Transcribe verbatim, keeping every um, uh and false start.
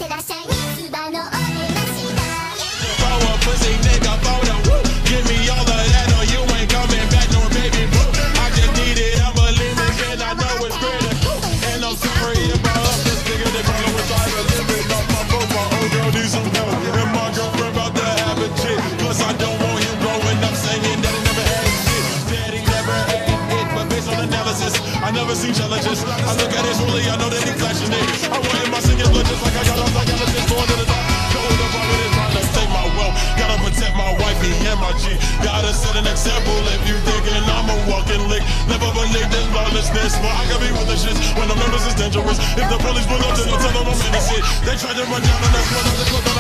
てらっしゃい三つ葉のおねがしだ Throw a pussy nigga photo. Give me all of that or you ain't coming back, no baby boo. I just need it, I believe it, and I know it's critical. And I'm sorry if I up this nigga, they probably was trying to live it off my boat. My old girl needs some help, and my girlfriend about to have a chick. Plus I don't want him growing up saying that he never had shit. That he never had it, but based on analysis, I never seen challenges. I look at his really, I know that he flashing it. I want him my singing blood just like I got off, I got this going to the top. Go the bar with his mind, let's take my wealth. Gotta protect my wifey and my G. Gotta set an example if you thinking I'm a walking lick. Never believed in lawlessness, but I can be with the shits. When I'm nervous, it's dangerous. If the police pull up, then I'll tell them I'm innocent. They tried to run down on us, but I just look